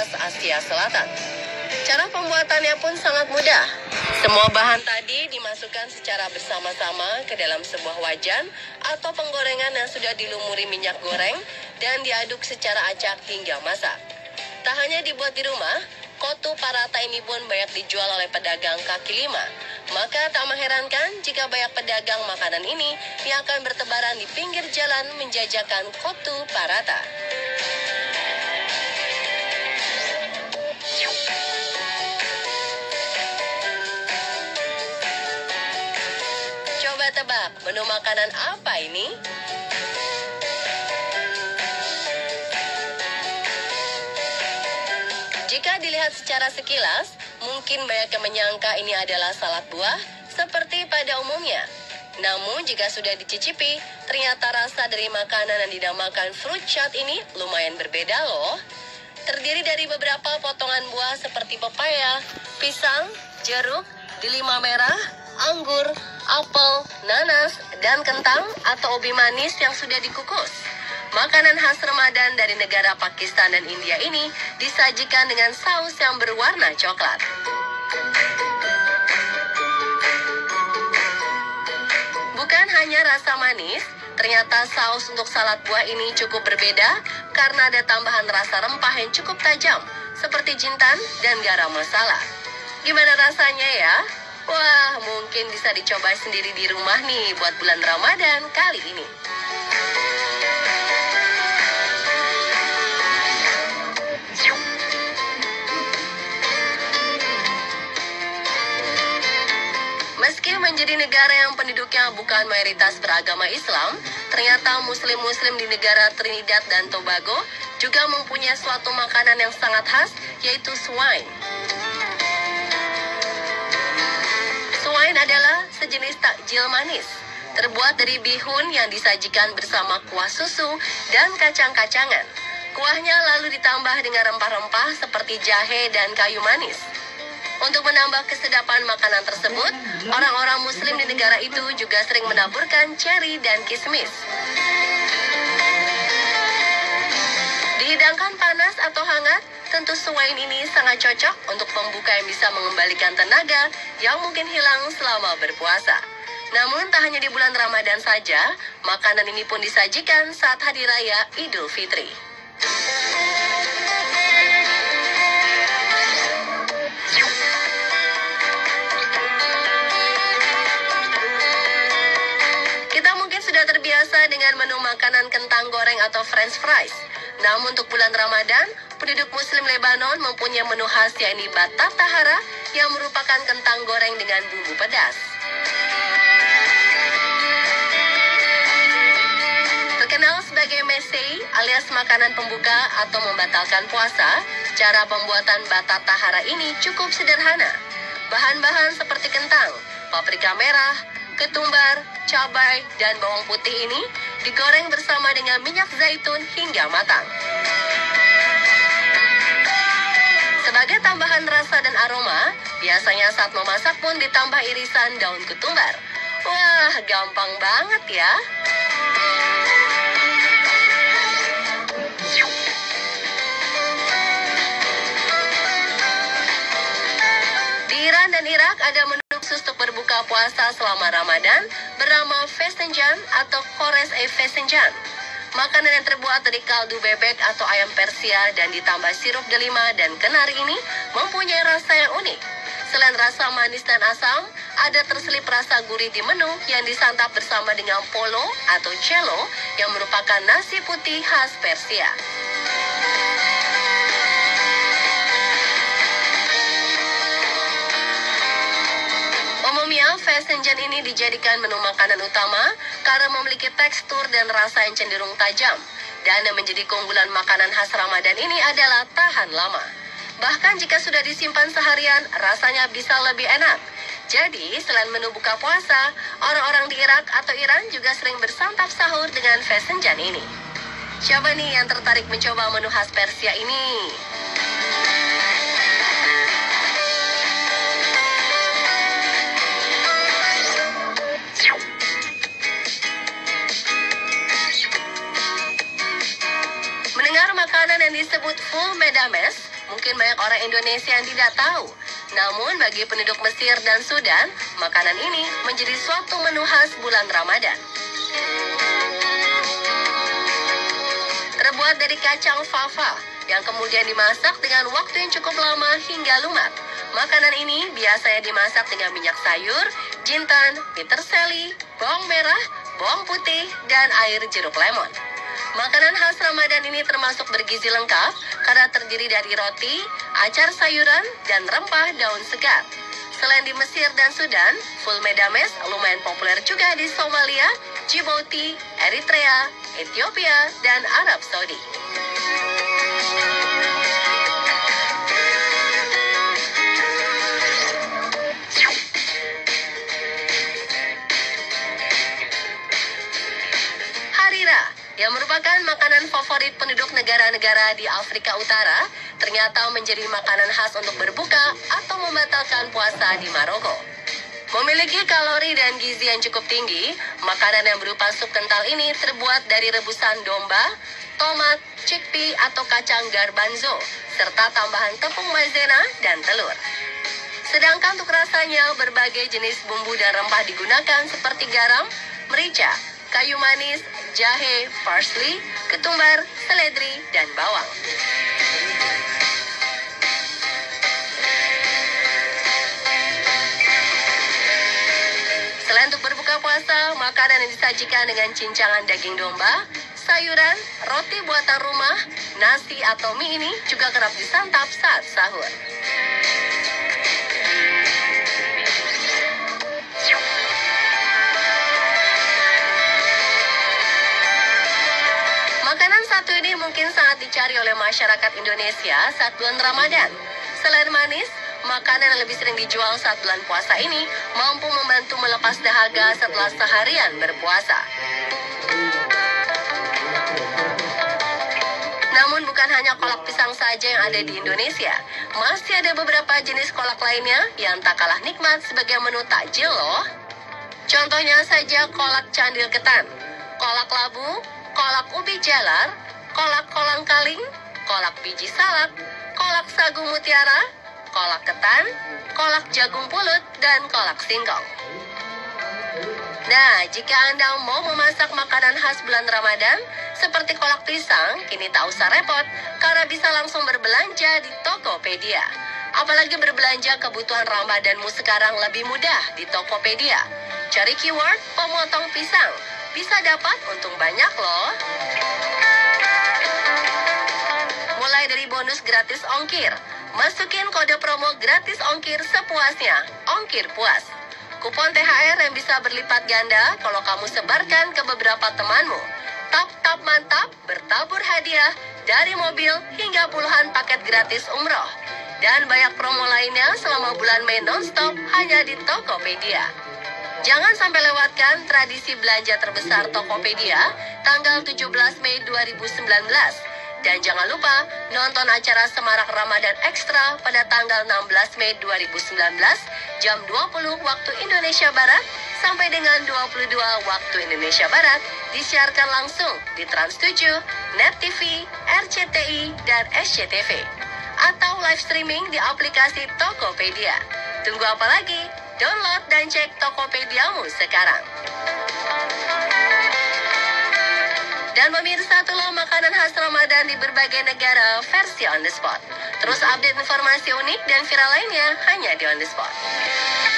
khas Asia Selatan. Cara pembuatannya pun sangat mudah. Semua bahan tadi dimasukkan secara bersama-sama ke dalam sebuah wajan atau penggorengan yang sudah dilumuri minyak goreng dan diaduk secara acak hingga masak. Tak hanya dibuat di rumah, kotu parata ini pun banyak dijual oleh pedagang kaki lima. Maka tak mengherankan jika banyak pedagang makanan ini yang akan bertebaran di pinggir jalan menjajakan kotu parata. Coba tebak, menu makanan apa ini? Jika dilihat secara sekilas, mungkin banyak yang menyangka ini adalah salad buah seperti pada umumnya. Namun jika sudah dicicipi, ternyata rasa dari makanan yang dinamakan fruit chat ini lumayan berbeda loh. Terdiri dari beberapa potongan buah seperti pepaya, pisang, jeruk, delima merah, anggur, apel, nanas, dan kentang atau ubi manis yang sudah dikukus. Makanan khas Ramadan dari negara Pakistan dan India ini disajikan dengan saus yang berwarna coklat. Bukan hanya rasa manis, ternyata saus untuk salad buah ini cukup berbeda karena ada tambahan rasa rempah yang cukup tajam seperti jintan dan garam masala. Gimana rasanya ya? Wah, mungkin bisa dicoba sendiri di rumah nih buat bulan Ramadan kali ini. Meski menjadi negara yang penduduknya bukan mayoritas beragama Islam, ternyata muslim-muslim di negara Trinidad dan Tobago juga mempunyai suatu makanan yang sangat khas, yaitu swine. Swine adalah sejenis takjil manis, terbuat dari bihun yang disajikan bersama kuah susu dan kacang-kacangan. Kuahnya lalu ditambah dengan rempah-rempah seperti jahe dan kayu manis. Untuk menambah kesedapan makanan tersebut, orang-orang muslim di negara itu juga sering menaburkan ceri dan kismis. Dihidangkan panas atau hangat, tentu swine ini sangat cocok untuk pembuka yang bisa mengembalikan tenaga yang mungkin hilang selama berpuasa. Namun tak hanya di bulan Ramadan saja, makanan ini pun disajikan saat hari raya Idul Fitri. Terbiasa dengan menu makanan kentang goreng atau french fries. Namun untuk bulan Ramadan, penduduk muslim Lebanon mempunyai menu khas yakni batat tahara yang merupakan kentang goreng dengan bumbu pedas. Terkenal sebagai mesei alias makanan pembuka atau membatalkan puasa, cara pembuatan batat tahara ini cukup sederhana. Bahan-bahan seperti kentang, paprika merah, ketumbar, cabai, dan bawang putih ini digoreng bersama dengan minyak zaitun hingga matang. Sebagai tambahan rasa dan aroma, biasanya saat memasak pun ditambah irisan daun ketumbar. Wah, gampang banget ya. Di Iran dan Irak ada menu khusus untuk berbuka puasa selama Ramadan bernama fesenjan atau kores fesenjan. Makanan yang terbuat dari kaldu bebek atau ayam Persia dan ditambah sirup delima dan kenari ini mempunyai rasa yang unik. Selain rasa manis dan asam, ada terselip rasa gurih di menu yang disantap bersama dengan polo atau cello yang merupakan nasi putih khas Persia. Umumnya, fesenjan ini dijadikan menu makanan utama karena memiliki tekstur dan rasa yang cenderung tajam. Dan yang menjadi keunggulan makanan khas Ramadan ini adalah tahan lama. Bahkan jika sudah disimpan seharian, rasanya bisa lebih enak. Jadi, selain menu buka puasa, orang-orang di Irak atau Iran juga sering bersantap sahur dengan fesenjan ini. Siapa nih yang tertarik mencoba menu khas Persia ini? Makanan yang disebut full medames mungkin banyak orang Indonesia yang tidak tahu. Namun bagi penduduk Mesir dan Sudan, makanan ini menjadi suatu menu khas bulan Ramadan. Terbuat dari kacang fava yang kemudian dimasak dengan waktu yang cukup lama hingga lumat. Makanan ini biasanya dimasak dengan minyak sayur, jintan, peterseli, bawang merah, bawang putih, dan air jeruk lemon. Makanan khas Ramadan ini termasuk bergizi lengkap karena terdiri dari roti, acar sayuran, dan rempah daun segar. Selain di Mesir dan Sudan, full medames lumayan populer juga di Somalia, Djibouti, Eritrea, Ethiopia, dan Arab Saudi. Harira, yang merupakan makanan favorit penduduk negara-negara di Afrika Utara, ternyata menjadi makanan khas untuk berbuka atau membatalkan puasa di Maroko. Memiliki kalori dan gizi yang cukup tinggi, makanan yang berupa sup kental ini terbuat dari rebusan domba, tomat, chickpea atau kacang garbanzo, serta tambahan tepung maizena dan telur. Sedangkan untuk rasanya, berbagai jenis bumbu dan rempah digunakan seperti garam, merica, kayu manis, jahe, parsley, ketumbar, seledri, dan bawang. Selain untuk berbuka puasa, makanan yang disajikan dengan cincangan daging domba, sayuran, roti buatan rumah, nasi atau mie ini juga kerap disantap saat sahur. Makanan satu ini mungkin sangat dicari oleh masyarakat Indonesia saat bulan Ramadan. Selain manis, makanan yang lebih sering dijual saat bulan puasa ini mampu membantu melepas dahaga setelah seharian berpuasa. Namun bukan hanya kolak pisang saja yang ada di Indonesia. Masih ada beberapa jenis kolak lainnya yang tak kalah nikmat sebagai menu takjil loh. Contohnya saja kolak candil ketan, kolak labu, kolak ubi jalar, kolak kolang kaling, kolak biji salak, kolak sagu mutiara, kolak ketan, kolak jagung pulut, dan kolak singkong. Nah, jika Anda mau memasak makanan khas bulan Ramadan, seperti kolak pisang, kini tak usah repot, karena bisa langsung berbelanja di Tokopedia. Apalagi berbelanja kebutuhan Ramadanmu sekarang lebih mudah di Tokopedia. Cari keyword pemotong pisang, bisa dapat untung banyak loh. Mulai dari bonus gratis ongkir, masukin kode promo gratis ongkir sepuasnya, ongkir puas. Kupon THR yang bisa berlipat ganda kalau kamu sebarkan ke beberapa temanmu. Tap-tap mantap, bertabur hadiah, dari mobil hingga puluhan paket gratis umroh. Dan banyak promo lainnya selama bulan Mei non-stop hanya di Tokopedia. Jangan sampai lewatkan tradisi belanja terbesar Tokopedia tanggal 17 Mei 2019. Dan jangan lupa nonton acara Semarak Ramadan Ekstra pada tanggal 16 Mei 2019 jam 20 waktu Indonesia Barat sampai dengan 22 waktu Indonesia Barat, disiarkan langsung di Trans7, Net TV, RCTI, dan SCTV. Atau live streaming di aplikasi Tokopedia. Tunggu apa lagi? Download dan cek Tokopediamu sekarang. Dan pemirsa, itulah makanan khas Ramadan di berbagai negara versi On The Spot. Terus update informasi unik dan viral lainnya hanya di On The Spot.